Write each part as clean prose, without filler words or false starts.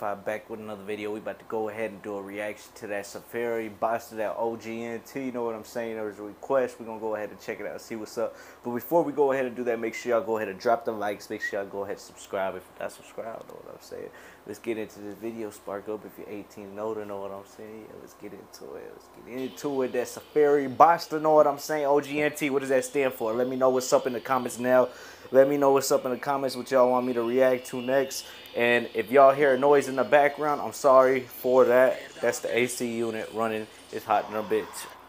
Certified, back with another video. We about to go ahead and do a reaction to that Sferra Ebbasta, that OGNT. You know what I'm saying? There was a request. We're gonna go ahead and check it out and see what's up. But before we go ahead and do that, make sure y'all go ahead and drop the likes. Make sure y'all go ahead and subscribe if you're not subscribed. Know what I'm saying? Let's get into this video. Spark up if you're 18 and older. Know what I'm saying? Yeah, let's get into it. Let's get into it. That Sferra Ebbasta. Know what I'm saying? OGNT. What does that stand for? Let me know what's up in the comments now. Let me know what's up in the comments, what y'all want me to react to next. And if y'all hear a noise in the background, I'm sorry for that. That's the AC unit running. It's hot in a bitch.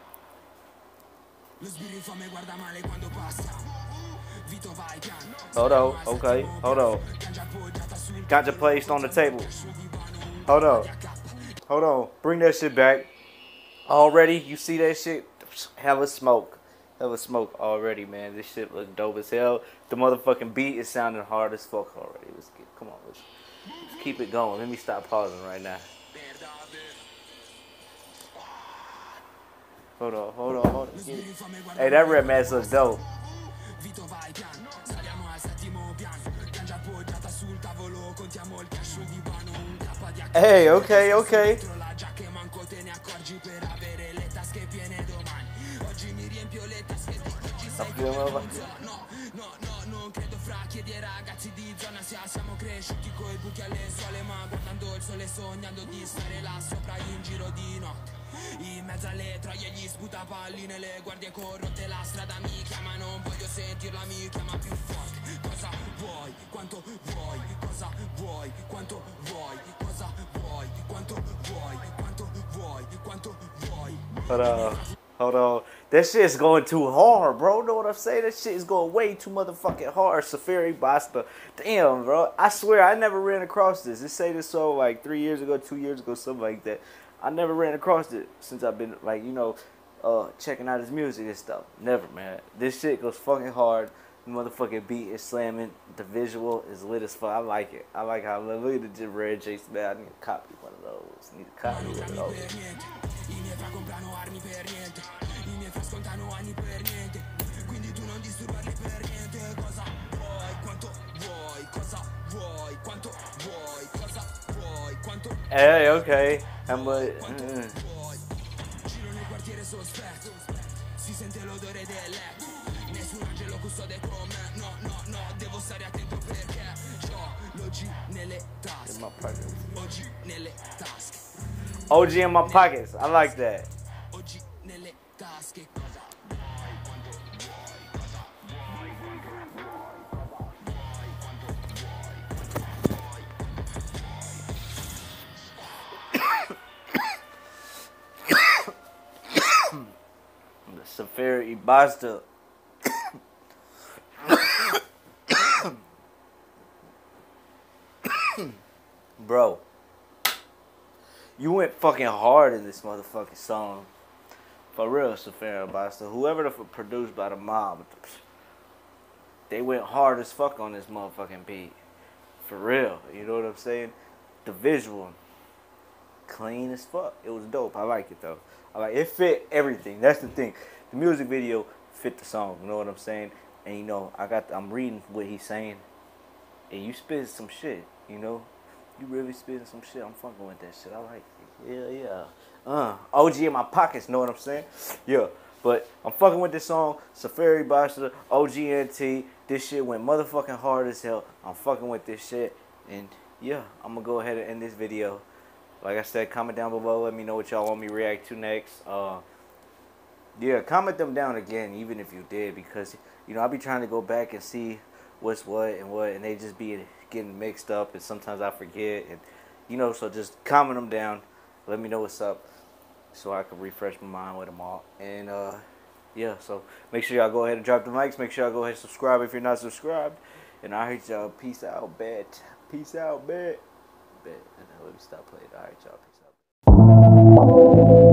Hold on, okay, hold on. Ganja placed on the table. Hold on, bring that shit back. Already, you see that shit? Hella smoke already, man. This shit look dope as hell. The motherfucking beat is sounding hard as fuck already. Come on, let's keep it going. Let me stop pausing right now. Hold on. Hey, that red mask looks dope. Hey, okay. Non credo fra chiedi ai ragazzi di zona sia siamo cresciuti coi buchi alle suole, ma guardando il sole sognando di stare là sopra in giro di notte. In mezzo alle troie gli sputapalline, le guardie corrotte, la strada mi chiama, non voglio sentirla, mi chiama più forte. Cosa vuoi? Quanto vuoi? Cosa vuoi? Quanto vuoi? Cosa vuoi? Quanto vuoi? Quanto vuoi? Quanto vuoi? Hold on. That shit's going too hard, bro. Know what I'm saying? That shit is going way too motherfucking hard. Sferra Ebbasta. Damn, bro. I swear I never ran across this. It say this song like 3 years ago, 2 years ago, something like that. I never ran across it since I've been, like, you know, checking out his music and stuff. Never, man. This shit goes fucking hard. The motherfucking beat is slamming. The visual is lit as fuck. I like it. I like how, look at the red Jason, man. I need to copy one of those. I need to copy one of those. I miei fra comprano armi per niente, i miei fra scontano anni per niente, quindi tu non disturbarli per niente. Cosa vuoi, quanto vuoi, cosa vuoi, quanto vuoi, cosa vuoi, quanto vuoi. Hey, okay. I'm Giro nel quartiere sospetto, si sente l'odore del letto, nessun angelo custode con me, no, devo stare attento perché c'ho l'OG nelle tasche, OG nelle tasche. OG in my pockets. I like that. OG nelle tasche. Sferra Ebbasta. Bro, you went fucking hard in this motherfucking song. For real, Sferra Ebbasta. Whoever the produced by the mob, they went hard as fuck on this motherfucking beat. For real, you know what I'm saying? The visual, clean as fuck. It was dope. I like it though. I like it. Fit everything. That's the thing. The music video fit the song. You know what I'm saying? And you know, I'm reading what he's saying, and you spit some shit. You know, you really spitting some shit. I'm fucking with that shit. I like it. Yeah. OG in my pockets. Know what I'm saying? Yeah. But I'm fucking with this song. Sferra Ebbasta, OGNT. This shit went motherfucking hard as hell. I'm fucking with this shit. And yeah, I'm gonna go ahead and end this video. Like I said, comment down below. Let me know what y'all want me to react to next. Yeah, comment them down again, even if you did, because you know I be trying to go back and see what's what, and they just be getting mixed up, and sometimes I forget, and you know, so just comment them down. Let me know what's up, so I can refresh my mind with them all. And yeah, so make sure y'all go ahead and drop the likes. Make sure y'all go ahead and subscribe if you're not subscribed. And I hate y'all. Peace out, bet. Peace out, bet. Bet. And let me stop playing. All right, y'all. Peace out.